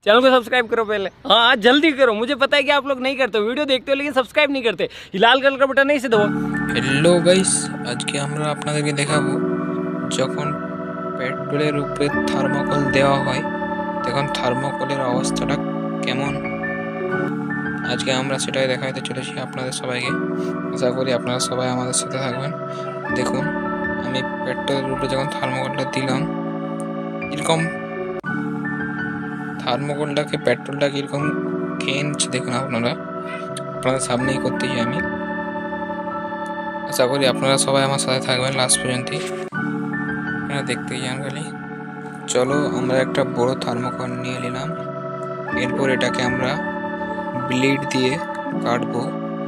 Channel को subscribe करो पहले। हाँ जल्दी करो, मुझे पता है कि आप लोग नहीं करते हो, वीडियो देखते हो लेकिन सब्सक्राइब नहीं करते। लाल कलर का बटन नहीं से दबो। हेलो गाइस, आज के আমরা আপনাদেরকে দেখাবো যখন পেট্রোলের উপরে থার্মোকল দেওয়া হয় তখন থার্মোকলের অবস্থাটা কেমন। আজকে আমরা সেটাই দেখাতে চলেছি আপনাদের সবাইকে। আশা করি আপনারা সবাই আমাদের সাথে থাকবেন। দেখুন আমি পেট্রোলের উপরে যখন থার্মোকলটা দিলাম এরকম থার্মোকলটাকে পেট্রোলটা কিরকম খেয়ে নিচ্ছে দেখুন আপনাদের সামনেই করতেছি আমি। আশা করি আপনারা সবাই আমার সাথে থাকবেন লাস্ট পর্যন্ত। আপনারা দেখতেই যান খালি। চলো আমরা একটা বড় থার্মোকল নিয়ে নিলাম, এরপর এটাকে আমরা ব্লেড দিয়ে কাটবো।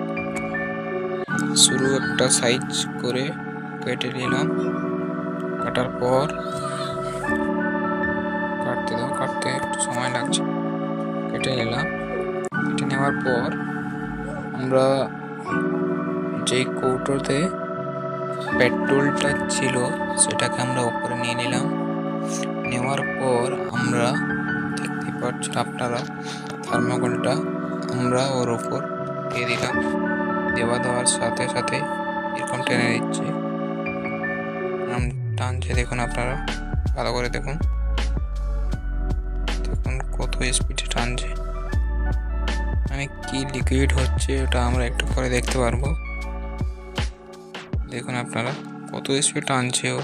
শুরু একটা সাইজ করে কেটে নিলাম, কাটার পর কাটতে একটু সময় লাগছে, কেটে নিলাম। কেটে নেওয়ার পর আমরা যে কৌটোতে পেট্রোলটা ছিল সেটাকে আমরা উপরে নিয়ে নিলাম। নেওয়ার পর আমরা দেখতে পাচ্ছেন আপনারা থার্মোকলটা আমরা ওর উপর দিয়ে দিলাম। দেওয়ার সাথে সাথে এরকম টেনে দিচ্ছে, টানছে দেখুন আপনারা ভালো করে দেখুন কত স্পিডে টানছে। মানে কি লিকুইড হচ্ছে ওটা আমরা একটু পরে দেখতে পারবো। দেখুন আপনারা কত স্পিড টানছে ও,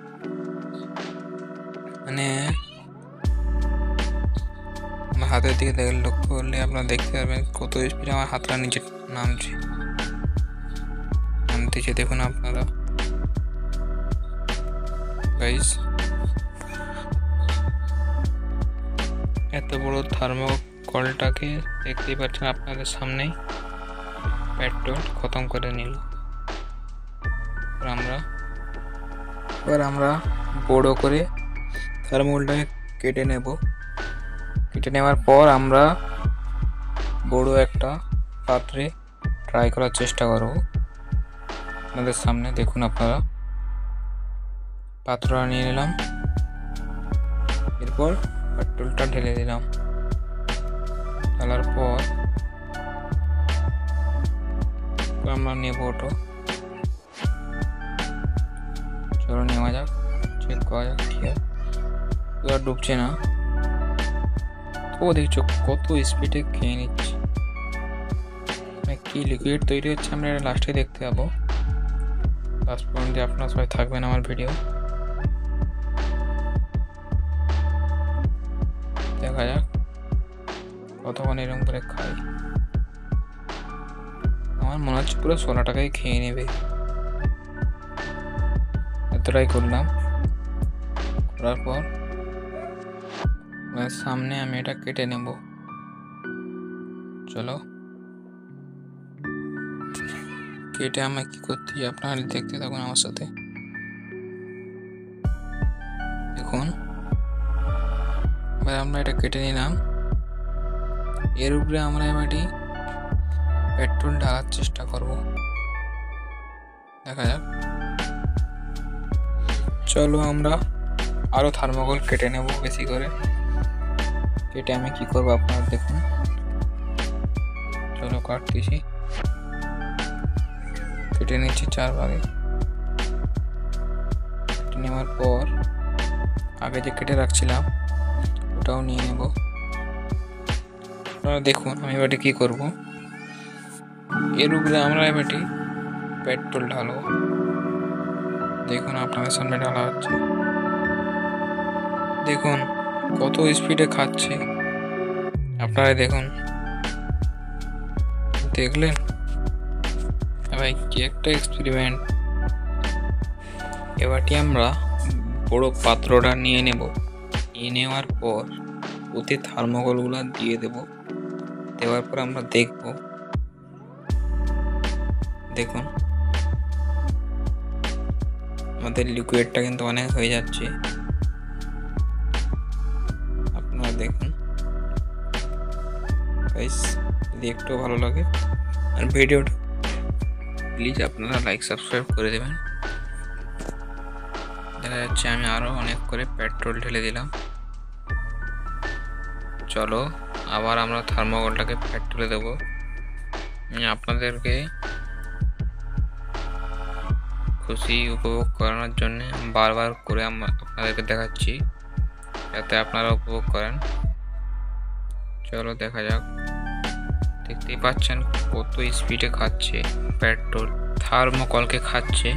মানে আমার হাতের দিকে লক্ষ্য করলে আপনারা দেখতে পারবেন কত স্পিডে আমার হাতটা নিচে নামতেছে দেখুন আপনারা গাইস। এত বড় থার্মোকলটাকে দেখতেই পাচ্ছেন আপনাদের সামনেই পেট্রোল খতম করে নিল। এবার আমরা বড় করে থার্মোকলটাকে কেটে নেব। কেটে নেওয়ার পর আমরা বড় একটা পাত্রে ট্রাই করার চেষ্টা করব। আপনাদের সামনে দেখুন আপনারা পাত্রটা নিয়ে নিলাম, এরপর পেট্রোলটা ঢেলে দিলাম। ঢালার পর আমরা নেব ওটা। চলো নেওয়া যাক, চেক করা যাক ঠিক আছে। আর ডুবছে না, ও দেখছো কত স্পিডে খেয়ে নিচ্ছে। কি লিকুইড তৈরি হচ্ছে আমরা এটা লাস্টে দেখতে পাবো। লাস্ট পর্যন্ত আপনারা সবাই থাকবেন আমার ভিডিও। দেখা যাক কতক্ষণ এরকম করে খাই। আমার মনে হচ্ছে পুরো 16 টাকায় খেয়ে নেবে। এতটাই করলাম, করার পর সামনে আমি এটা কেটে নেব। চলো কেটে আমায় কি করতে আপনারা দেখতে থাকুন আমার সাথে। দেখুন এবার আমরা এটা কেটে নিলাম, এর উপরে আমরা এবারটি পেট্রোল ঢালার চেষ্টা করব। দেখা যাক। চলো আমরা আরো থার্মোকল কেটে নেব বেশি করে। কেটে আমি কি করবো আপনারা দেখুন। চলো কাটতেছি, কেটে নিচ্ছি 4 ভাগে। কেটে নেওয়ার পর আগে যে কেটে রাখছিলাম ওটাও নিয়ে নেব। আপনারা দেখুন আমি এবারে কি করব। এর উপরে আমরা এবারে পেট্রোল ঢালবো। দেখুন আপনাদের সামনে ঢালা হচ্ছে, দেখুন কত স্পিডে খাচ্ছে আপনারা দেখুন। দেখলেন ভাই কি একটা এক্সপেরিমেন্ট। এবারটি আমরা বড় পাত্রটা নিয়ে নেব। নিয়ে নেওয়ার পর ওতে থার্মোকলগুলো দিয়ে দেব। দেওয়ার পর আমরা দেখব। দেখুন আমাদের লিকুইডটা কিন্তু অনেক হয়ে যাচ্ছে, আপনারা দেখুন গাইস। যদি একটু ভালো লাগে আর ভিডিওটা প্লিজ আপনারা লাইক সাবস্ক্রাইব করে দেবেন। দেখা যাচ্ছে আমি আরো অনেক করে পেট্রোল ঢেলে দিলাম। চলো আবার আমরা থার্মোকলটাকে ফ্যাট তুলে দেবো। আমি আপনাদেরকে খুশি উপভোগ করানোর জন্য বারবার করে আপনাদেরকে দেখাচ্ছি, যাতে আপনারা উপভোগ করেন। চলো দেখা যাক। দেখতেই পাচ্ছেন কত স্পিডে খাচ্ছে পেট্রোল, থার্মোকলকে খাচ্ছে।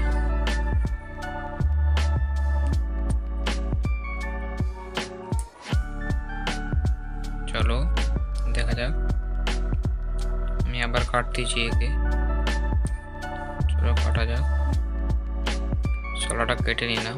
চলো দেখা যাক। আমি আবার কাটতেছি একে। চলো কাটা যাক। শলাটা কেটে নিলাম।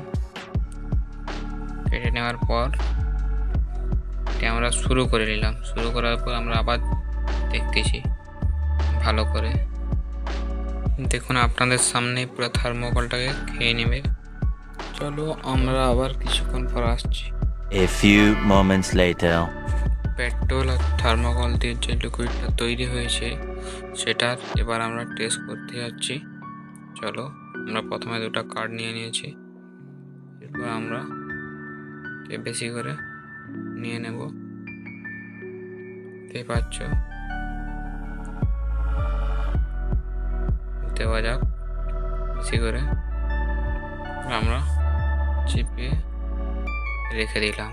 কেটে নেওয়ার পর আমরা শুরু করে নিলাম। শুরু করার পর আমরা আবার দেখতেছি ভালো করে। দেখুন আপনাদের সামনে পুরো থার্মোকলটাকে খেয়ে নেবে। চলো আমরা আবার কিছুক্ষণ পর আসছি। A few moments later. Petrol আর থার্মোকল দিয়ে যে লিকুইডটা তৈরি হয়েছে সেটার এবার আমরা টেস্ট করতে যাচ্ছি। চলো আমরা প্রথমে দুটো কার্ড নিয়ে নিয়েছি, এরপর আমরা বেশি করে নিয়ে নেব। দেখতে পাচ্ছ, দেওয়া যাক বেশি করে। আমরা চিপে রেখে দিলাম।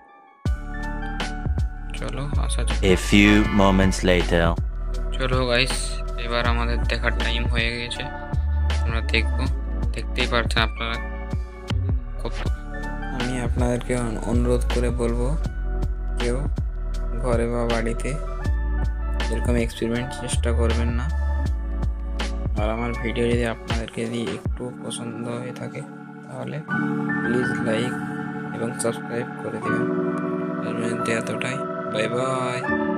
চলো আসা যাক। A few moments later. চলো গাইস, এবার আমাদের দেখার টাইম হয়ে গেছে। আমরা দেখবো। দেখতেই পাচ্ছেন আপনারা কত। আমি আপনাদেরকে অনুরোধ করে বলবো, কেউ ঘরে বা বাড়িতে এরকম এক্সপেরিমেন্ট চেষ্টা করবেন না। আর আমার ভিডিও যদি আপনাদেরকে একটু পছন্দ হয়ে থাকে তাহলে প্লিজ লাইক এবং সাবস্ক্রাইব করে দেবেন। এতটাই। Bye by.